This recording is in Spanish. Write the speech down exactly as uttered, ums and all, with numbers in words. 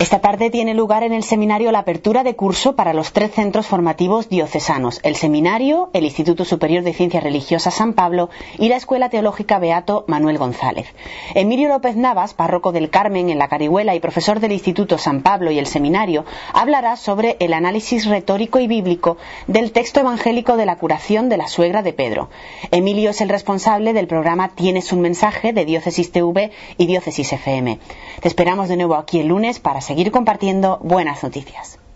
Esta tarde tiene lugar en el seminario la apertura de curso para los tres centros formativos diocesanos: el seminario, el Instituto Superior de Ciencias Religiosas San Pablo y la Escuela Teológica Beato Manuel González. Emilio López Navas, párroco del Carmen en la Carihuela y profesor del Instituto San Pablo y el seminario, hablará sobre el análisis retórico y bíblico del texto evangélico de la curación de la suegra de Pedro. Emilio es el responsable del programa Tienes un mensaje de Diócesis T V y Diócesis F M. Te esperamos de nuevo aquí el lunes para seguir compartiendo buenas noticias.